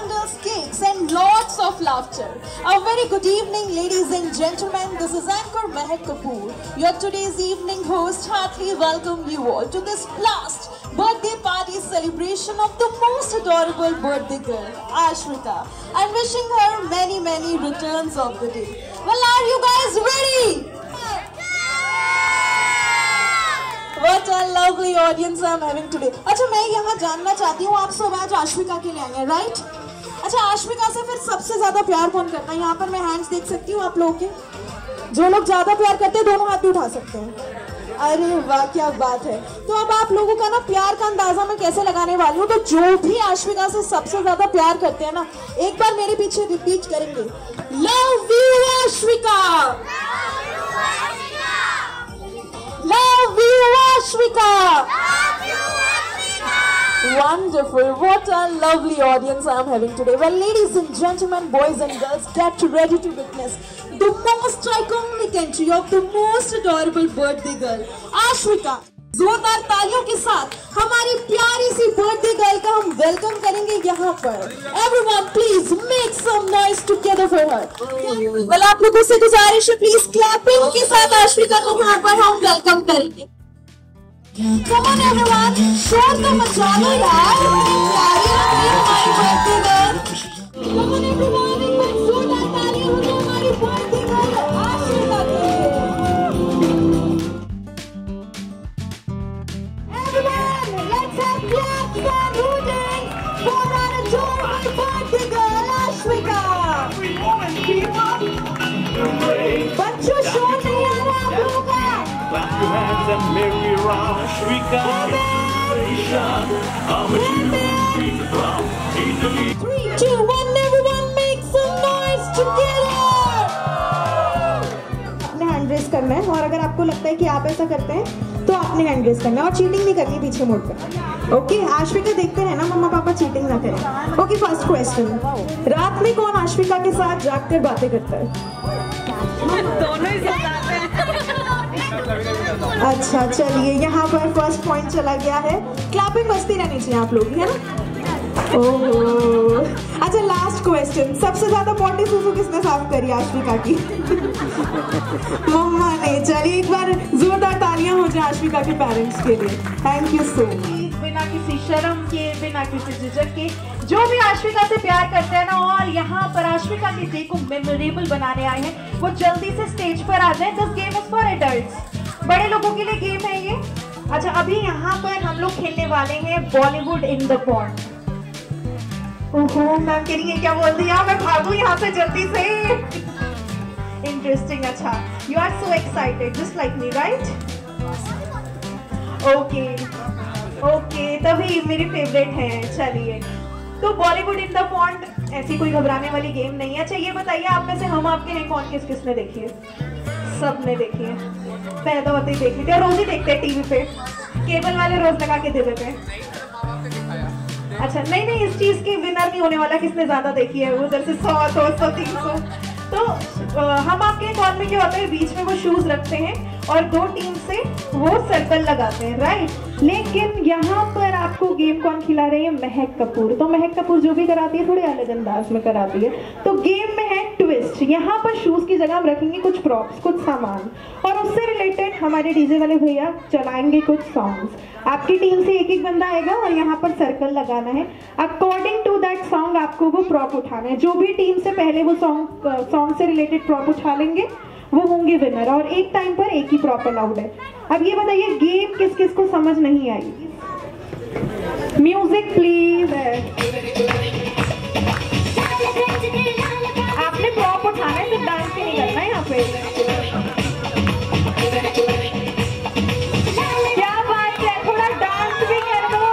candles, cakes and lots of laughter. A very good evening, ladies and gentlemen. This is anchor Mahak Kapoor, your today's evening host. Heartily welcome you all to this last birthday party celebration of the most adorable birthday girl, Ashwika, and wishing her many returns of the day. Well, are you guys ready? What a lovely audience I'm having today. अच्छा, मैं यहाँ जानना चाहती हूँ, आप सब आज आश्विका के लिए आए हैं, राइट? अच्छा, आश्विका से फिर सबसे ज्यादा प्यार कौन करता है? यहाँ पर मैं हैंड्स देख सकती हूँ आप लोगों के। जो लोग ज्यादा प्यार करते हैं दोनों हाथ भी उठा सकते हैं। अरे वाह, क्या बात है। तो अब आप लोगों का ना प्यार का अंदाजा मैं कैसे लगाने वाली हूँ, तो जो भी आश्विका से सबसे ज्यादा प्यार करते हैं ना, एक बार मेरे पीछे रिपीट करेंगे, love you Ashwika, love you Ashwika. Wonderful. What a lovely audience I am having today. Well, ladies and gentlemen, boys and girls, get ready to witness the most iconic entry of the most adorable birthday girl, Ashwika. जोरदार तालियों के साथ हमारी प्यारी सी birthday girl का हम welcome करेंगे यहाँ पर। Everyone, please make some noise together for her. Well, आप लोगों से गुजारिश है, प्लीज क्लैपिंग के साथ आश्विका को यहाँ पर हम वेलकम करेंगे। Come on everyone, शोर तो मचा लो यार, प्यारी हमारी birthday girl. Come on everyone, एक बार जोरदार तालियां हो जाए हमारी बर्थडे गर्ल आश्विका के लिए। Let's have claps and hooting for our adorable birthday girl, Ashwika. बच्चों, शोर नहीं आ रहा आप लोगों का। Clap your hands and merry round, Ashwika. 3, 2, 1, everyone make some noise together. आपने हैंड रेस करना है, और अगर आपको लगता है कि आप ऐसा करते हैं तो आपने हैंड रेस करना है, और चीटिंग नहीं करनी पीछे मुड़कर। ओके, आश्विका देखते रहना, मम्मा पापा चीटिंग ना करें। ओके, फर्स्ट क्वेश्चन, रात में कौन आश्विका के साथ जागकर बातें करता है? दोनों ही साथ आते हैं। अच्छा, चलिए यहाँ पर फर्स्ट पॉइंट चला गया है। क्लैपिंग बजती रहनी चाहिए आप लोग, है ना? ओहो, अच्छा लास्ट क्वेश्चन, सबसे ज्यादा पॉटी सूसू किसने साफ करी आश्विका की? मम्मा ने। चलिए एक बार जोरदार तालियां हो जाए आश्विका के पेरेंट्स के लिए। Thank you so much. बिना किसी शर्म के, बिना किसी झिझक के, जो भी आश्विका से प्यार करते हैं ना, और यहाँ पर आश्विका के डे को मेमोरेबल बनाने आए हैं, वो जल्दी से स्टेज पर आ जाए। This game is for adults, बड़े लोगों के लिए गेम है ये। अच्छा, अभी यहाँ पर हम लोग खेलने वाले हैं बॉलीवुड इन द पॉन्ड। ओहो, मैम कह रही है क्या बोल दिया, मैं भागूं यहाँ से जल्दी से। इंटरेस्टिंग। अच्छा, you are so excited just like me, right? Okay okay, तभी मेरी फेवरेट है। चलिए, तो बॉलीवुड इन द पॉन्ड ऐसी कोई घबराने वाली गेम नहीं है। अच्छा, ये बताइए आप में से हम आपके हैं कौन किसने देखी है? सबने देखी है, पैदा होते ही देखी थी, और रोज ही देखते हैं टीवी पे, केबल वाले रोज लगा के दे देते हैं। अच्छा, नहीं, इस चीज की विनर नहीं होने वाला किसने ज्यादा देखी है, उधर से 100, 200, 300। तो हम आपके कॉर्नर में क्या होता है, बीच में वो शूज रखते हैं और दो टीम से वो सर्कल लगाते हैं, राइट? लेकिन यहाँ पर आपको गेम कौन खिला रही है? महक कपूर। तो महक कपूर जो भी कराती है थोड़े अलग अंदाज में कराती है। तो गेम में है ट्विस्ट। यहाँ पर शूज की जगह हम रखेंगे कुछ प्रॉप्स, कुछ सामान, और उससे रिलेटेड हमारे डीजे वाले भैया चलाएंगे कुछ सॉन्ग्स। आपकी टीम से एक एक बंदा आएगा और यहाँ पर सर्कल लगाना है। अकॉर्डिंग टू दैट सॉन्ग आपको वो प्रॉप उठाना है। जो भी टीम से पहले वो सॉन्ग से रिलेटेड प्रॉप उठा लेंगे वो होंगे विनर, और एक टाइम पर एक ही प्रॉप अलाउड है। अब ये बताइए गेम किस किस को समझ नहीं आई? Music please. आपने प्रॉप उठाना है, सिर्फ डांस भी नहीं करना है यहाँ पे। क्या बात है, थोड़ा डांस भी कर दो।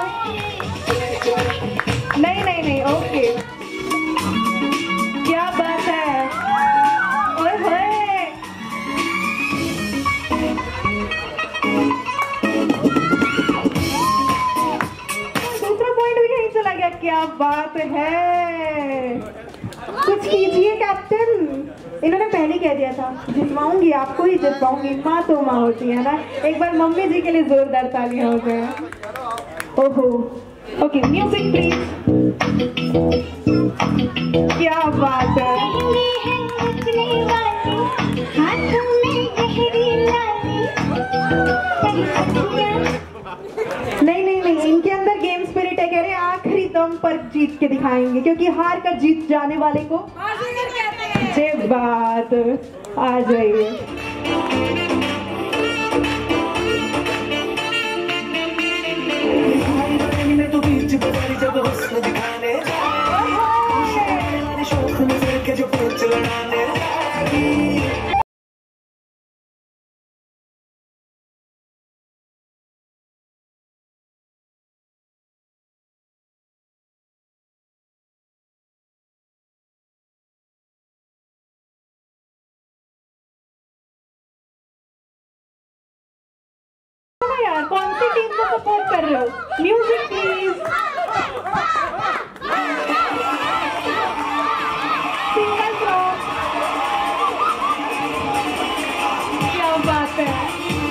नहीं, ओके, क्या बात है। ओए होए, दूसरा पॉइंट भी कहीं चला गया। क्या बात है, कुछ कीजिए कैप्टन। इन्होंने पहले कह दिया था जितवाऊंगी, आपको ही जितवाऊंगी। माँ तो माँ होती है ना। एक बार मम्मी जी के लिए जोरदार तालियां हो जाए। ओहो, ओके, म्यूजिक प्लीज। क्या बात है। नहीं नहीं नहीं, इनके अंदर गेम स्पिरिट है। कह रहे आखिरी दम पर जीत के दिखाएंगे, क्योंकि हार कर जीत जाने वाले को जे बात। आ जाइए। यार कौन सी टीम को सपोर्ट कर रहे हो? Music please. Single song. क्या बात है।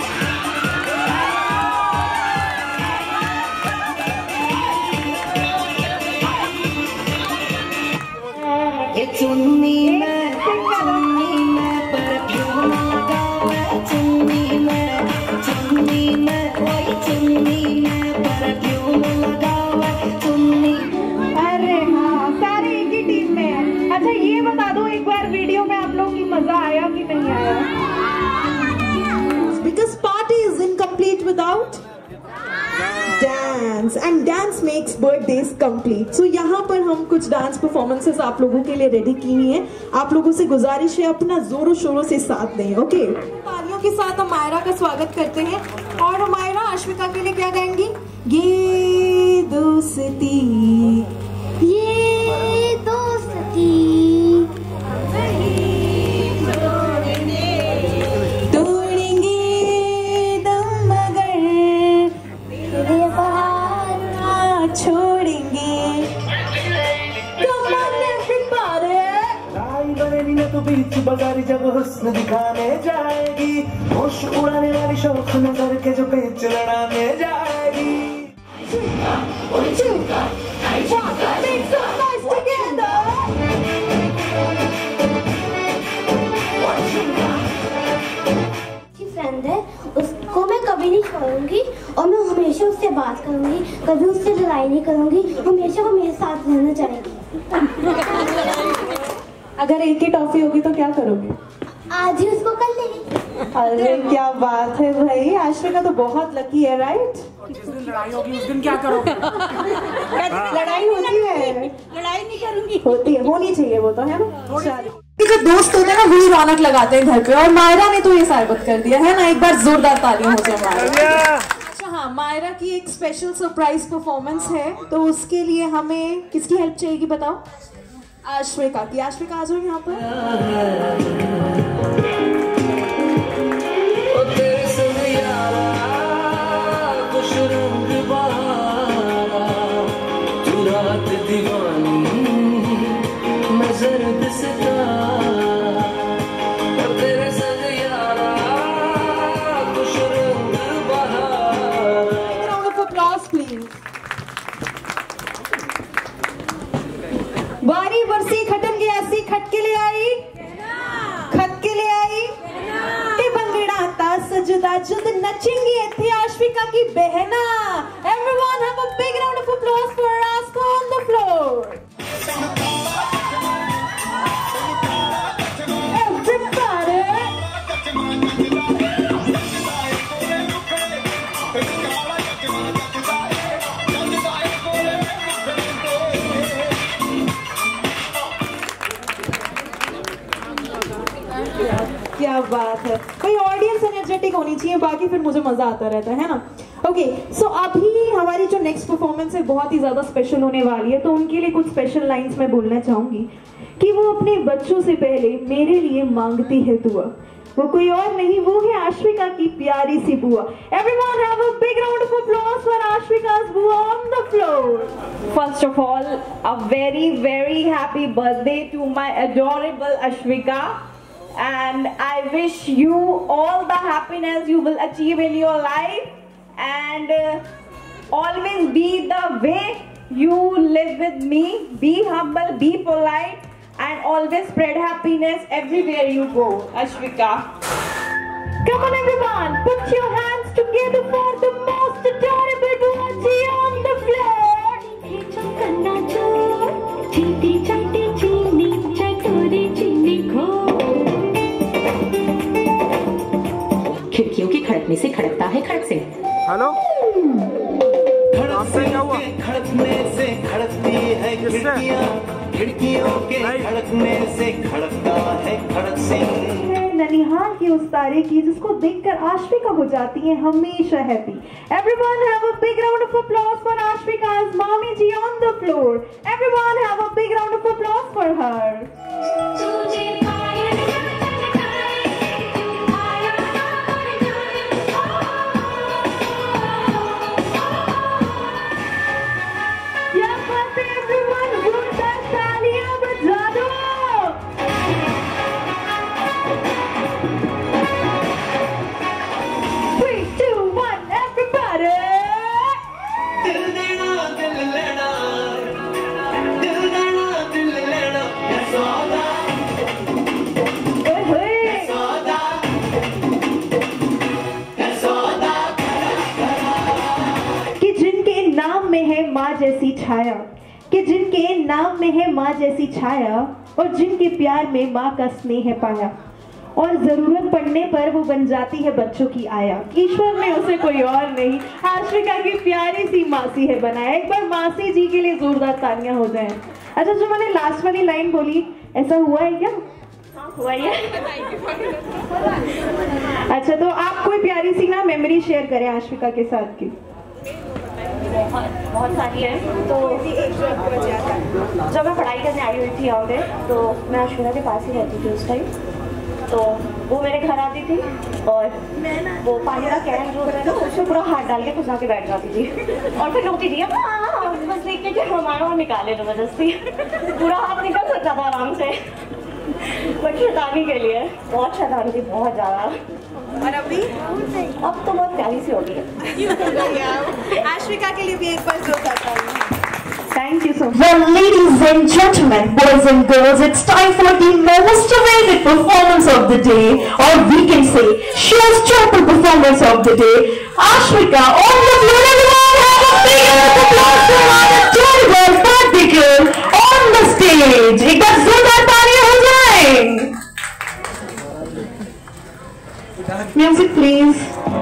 अच्छा ये बता दो एक बार, वीडियो में आप लोगों की मजा आया कि नहीं आया? Because party is incomplete without dance and dance makes birthdays complete. So यहाँ पर हम कुछ डांस परफॉर्मेंसेस आप लोगों के लिए रेडी की हुई हैं। आप लोगों से गुजारिश है अपना जोरों शोरों से साथ दें, ओके? तालियों के साथ हम मायरा का स्वागत करते हैं। और मायरा आश्विका के लिए क्या गाएंगी? ये दोस्ती, ये दोस्ती तोड़ेंगे दम मगर तेरे बाहर ना छोड़ेंगे। Come on everybody! आई बरेली में तो बीच बाजारी जब हुस्न दिखाने जाएगी, होश उड़ाने वाली शौक नजर के जो पेच लड़ाने जाएगी। फ्रेंड है, उसको मैं कभी नहीं छोड़ूंगी और मैं हमेशा उससे बात करूंगी, कभी उससे लड़ाई नहीं करूंगी, हमेशा वो मेरे साथ रहना चाहेगी। अगर एक ही टॉफी होगी तो क्या करोगे? आज ही उसको कर लेंगे। अरे क्या बात है भाई, आश्विका तो बहुत लकी है, राइट? जिस दिन लड़ाई होगी उस दिन क्या करोगे? लड़ाई होती है, लड़ाई नहीं करूंगी। होती है, होनी चाहिए वो तो, है ना? चलो। जो दोस्त होते हैं ना वही रौनक लगाते हैं घर पे, और मायरा ने तो ये साबित कर दिया है ना। एक बार जोरदार तालियां हो जाए मायरा। अच्छा हाँ, मायरा की एक स्पेशल सरप्राइज परफॉर्मेंस है, तो उसके लिए हमें किसकी हेल्प चाहिएगी बताओ? आश्विका की। आश्विका आ जाओ यहाँ पर। बारी बरसी खटन गया सी खट के ले आई, खत के ले आई ते बंगड़ा ता सजदा जुद नचेंगी इथे आश्विका की बहना। Everyone have a big round of applause for Aska on the floor. क्या बात है भाई, ऑडियंस एनर्जेटिक होनी चाहिए, बाकी फिर मुझे मजा आता रहता है ना। ओके सो अभी हमारी जो नेक्स्ट परफॉर्मेंस है बहुत ही ज्यादा स्पेशल होने वाली है, तो उनके लिए कुछ स्पेशल लाइंस मैं बोलना चाहूंगी कि वो अपने बच्चों से पहले मेरे लिए मांगती है दुआ, वो कोई और नहीं, वो है आश्विका की प्यारी सी बुआ। Everyone have a big round of applause for Ashvika's बुआ on the floor. First of all, a very very happy birthday to my adorable Ashvika. And I wish you all the happiness you will achieve in your life, and always be the way You live with me. Be humble, be polite, and always spread happiness everywhere you go. Ashwika. Come on, everyone. Put your hands together for the most adorable Buaji on the floor. खिड़कियों के खड़कने से खड़कता है खड़क से। Hello, खड़कने से खड़कती है खिड़कियां, खिड़कियों के खड़कने से खड़कता है खड़क सिंह। ननिहाल की उस तारे की जिसको देखकर आश्विका हो जाती है हमेशा happy. Everyone have a big round of applause for Ashwika's mommy ji on the floor. Everyone have a big round of applause for her. जैसी छाया, कि जिनके नाम में है माँ जैसी छाया और जिनके प्यार में माँ का स्नेह पाया और जरूरत पड़ने पर वो बन जाती है बच्चों की आया। ईश्वर ने उसे कोई और नहीं आश्विका की प्यारी सी मासी है बनाया। एक बार मासी जी के लिए जोरदार तालियां हो जाएं। अच्छा, जो मैंने लास्ट वाली लाइन बोली, ऐसा हुआ है क्या? हुआ है। अच्छा, तो आप कोई प्यारी सी ना मेमोरी शेयर करें आश्विका के साथ की। बहुत सारी है। तो जब मैं पढ़ाई करने आई हुई थी यहाँ पे, तो मैं आश्विका के पास ही रहती थी उस टाइम। तो वो मेरे घर आती थी और वो पानी का कैन जो होता है ना, उसमें पूरा हाथ डाल के घुसा के बैठ जाती थी और फिर रोती थी बस देखते कि हमारा वो निकाले जबरदस्ती। पूरा हाथ निकल सकता था आराम से, बट शैतानी के लिए बहुत शैतानी थी, बहुत ज़्यादा। और अभी अब तो बहुत प्यारी सी हो गई है। आश्विका के लिए भी एक बार जोर करता हूँ। Thank you so much. Well, ladies and gentlemen, boys and girls, it's time for the most awaited performance of the day, or we can say, showstopper performance of the day. Ashwika, on the floor, everyone have a big round of applause for our adorable birthday girl on the stage. एक बार जोरदार तालियां हो जाएं. Music, please.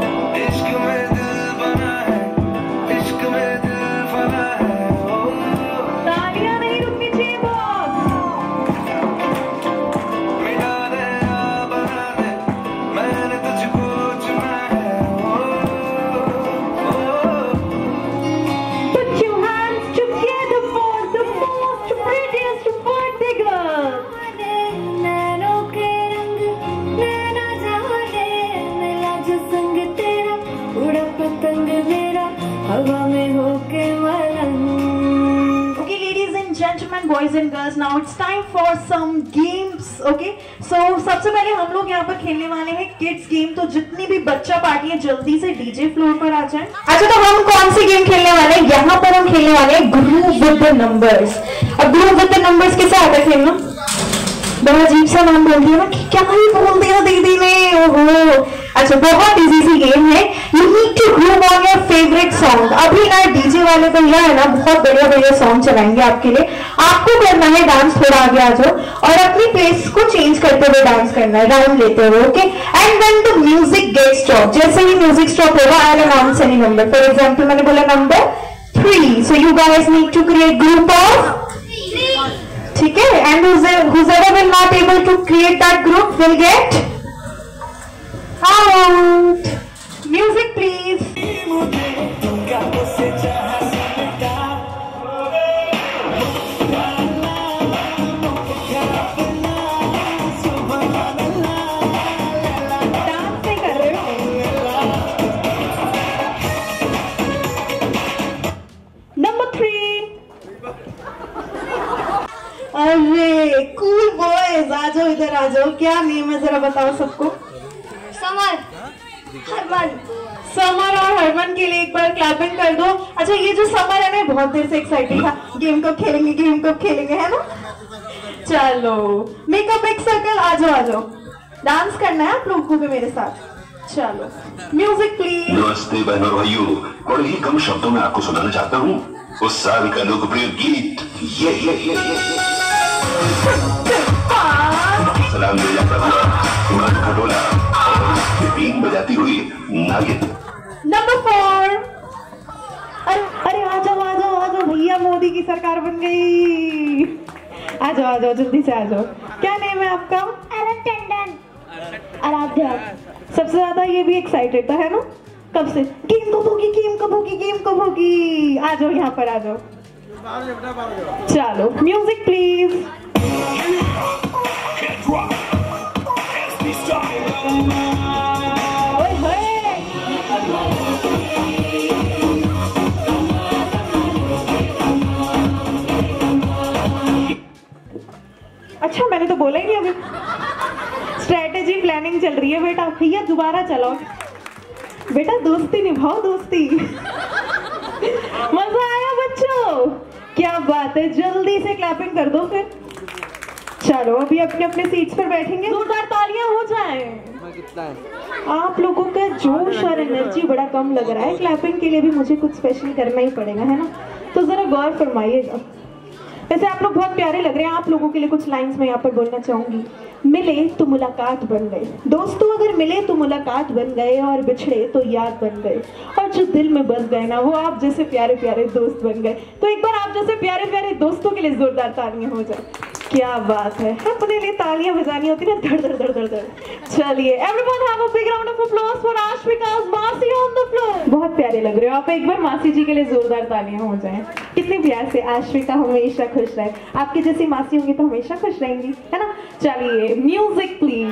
Boys and girls, now it's time for some games. Okay, so सबसे पहले हम लोग यहाँ पर खेलने वाले हैं किड्स गेम। तो जितनी भी बच्चा पार्टी है जल्दी से डीजे फ्लोर पर आ जाएं। अच्छा, तो हम कौन सी गेम खेलने वाले हैं? यहाँ पर हम खेलने वाले हैं ग्रुप विद द नंबर्स। अब ग्रुप विद द नंबर्स कैसे आता है खेलना? बड़ा अजीब सा नाम बोल दिया ना, क्या ही बोल दिया दीदी ने। ओहो, अच्छा, बहुत इजी सी गेम है। You need to group on your favourite song. अभी ना डीजे वाले भैया है ना, बहुत बढ़िया बढ़िया सॉन्ग चलाएंगे आपके लिए। आपको करना है डांस, थोड़ा आगे आ जाओ और अपनी प्लेस को चेंज करते हुए डांस करना है, राउंड लेते हुए। Okay, and when the music gets stop, जैसे ही म्यूजिक स्टॉप होगा, I will announce any number. For example मैंने बोला number 3, so you guys need to create group of 3, ठीक है? And whoever will not able to create that group will get out. Music please. अरे cool boys, आ जाओ इधर आ जाओ। क्या नेम है जरा बताओ सबको। समर। हरमन, समर और हरमन के लिए एक बार क्लैपिंग कर दो। अच्छा, ये जो समर है ना, बहुत देर से एक्साइटेड था, गेम कब खेलेंगे, है ना? चलो, मेकअप एक सर्कल, आ जाओ, डांस करना है आप लोगों को मेरे साथ। चलो, म्यूजिक प्लीज। नमस्ते बहनों और भाइयों, बड़े ही कम शब्दों में आपको सुनाना चाहता हूँ उस साल का लोकप्रिय गीत ये सलाम दे जाता हुआ उड़न खटोला और बीन बजाती हुई नागिन। नंबर 4। अरे आ जाओ भैया, मोदी की सरकार बन गई। आ जाओ जल्दी से आ जाओ। क्या नेम है आपका? आराध्या। सबसे ज्यादा ये भी एक्साइटेड था, है ना? कब से? गेम कब होगी। आ जाओ, यहाँ पर आ जाओ। चलो, म्यूजिक प्लीज। अच्छा, मैंने तो बोला ही नहीं अभी। स्ट्रेटेजी प्लानिंग चल रही है बेटा। भैया दोबारा चलाओ बेटा, दोस्ती निभाओ, दोस्ती। मजा आया बच्चों? क्या बात है, जल्दी से क्लैपिंग कर दो फिर। चलो, अभी अपने अपने सीट्स पर बैठेंगे। जोरदार तालियां हो जाएं। आप लोगों का जोश और एनर्जी बड़ा कम लग रहा है। क्लैपिंग के लिए भी मुझे कुछ स्पेशल करना ही पड़ेगा, है ना? तो जरा गौर फरमाइएगा। वैसे आप लोग बहुत प्यारे लग रहे हैं। आप लोगों के लिए कुछ लाइंस मैं यहाँ पर बोलना चाहूंगी। मिले तो मुलाकात बन गए दोस्तों, अगर मिले तो मुलाकात बन गए, और बिछड़े तो याद बन गए, और जो दिल में बस गए ना, वो आप जैसे प्यारे प्यारे दोस्त बन गए। तो एक बार आप जैसे प्यारे प्यारे दोस्तों के लिए जोरदार तालियां हो जाए। क्या बात है, अपने लिए तालियां बजानी होती ना, धड़ धड़ धड़ धड़ धड़। चलिए, everyone have a big round of applause for Ashvika's मासी ऑन द फ्लोर। बहुत प्यारे लग रहे हो आप। एक बार मासी जी के लिए जोरदार तालियां हो जाएं। कितने प्यार से। आश्विका हमेशा खुश रहे। आपकी जैसी मासी होंगी तो हमेशा खुश रहेंगी, है ना? चलिए, म्यूजिक प्लीज।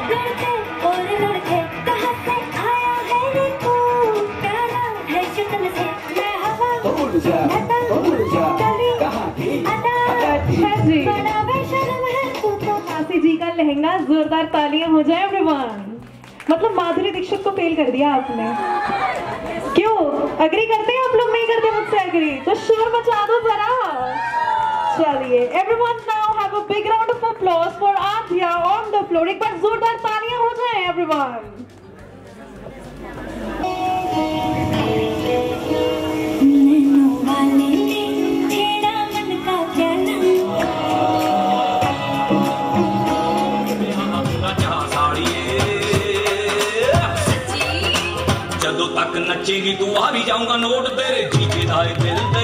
मासी जी का लहंगा, जोरदार तालियां हो जाए एवरीवन। मतलब माधुरी दीक्षित को फेल कर दिया आपने। क्यों? अग्री करते हैं आप लोग? नहीं करते मुझसे अग्री? तो शोर मचा दो जरा। चलिए, everyone now have a big round of applause for Aadhya on the floor. एक बार जोरदार तालियां हो जाए एवरीवन। जदों तक नचेगी तू आ भी जाऊंगा नोट तेरे जीके दाए दिल दे।